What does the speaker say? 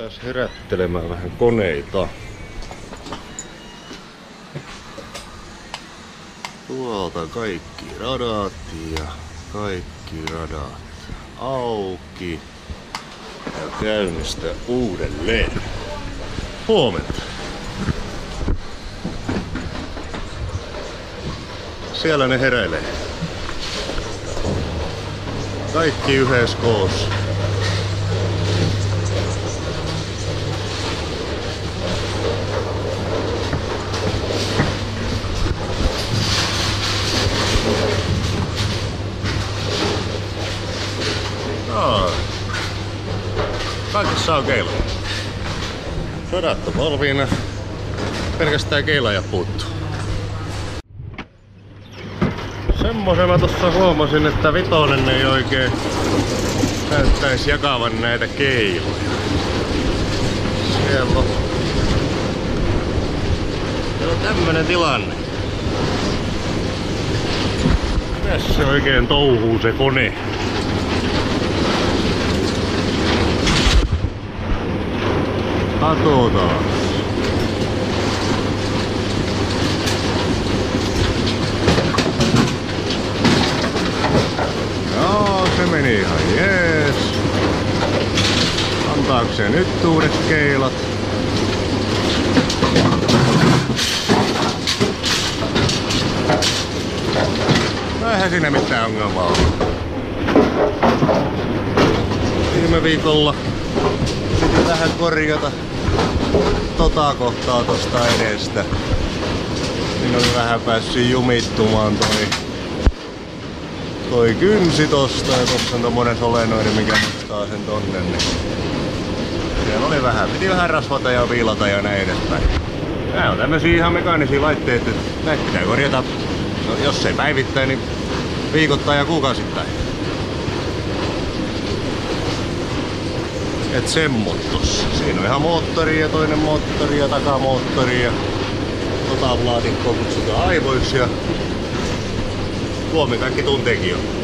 Lähdetään herättelemään vähän koneita. Tuolta kaikki radat ja kaikki radat auki. Ja käynnistä uudelleen. Huomenta. Siellä ne heräilee. Kaikki yhdessä koossa. Kaikissa on keila. Radat on valmiina. Pelkästään keilaaja puuttuu. Semmoisen mä tossa huomasin, että vitonen ei oikein näyttäisi jakavan näitä keiloja. Siellä on tämmönen tilanne. Mitäs se oikein touhuu se kone? Katsotaan. Joo, se meni ihan jees. Antaako se nyt uudet keilat? Eihän siinä mitään ongelmaa ole. Viime viikolla piti vähän korjata tota tosta edestä. Niin oli vähän päässyt jumittumaan toi kynsi tosta ja tossa on tommonen solenoidi, mikä nostaa sen tonne. Niin siellä oli piti vähän rasvata ja viilata ja näin edespäin. Nää on tämmösiä ihan mekaanisia laitteita, että näitä pitää korjata, no, jos ei päivittäin, niin viikoittain ja kuukausittain. Et semmot tossa. Siinä on ihan moottori ja toinen moottori ja takamoottori ja laatikkoa kutsutaan aivoiksi ja Suomi kaikki tunteekin jo.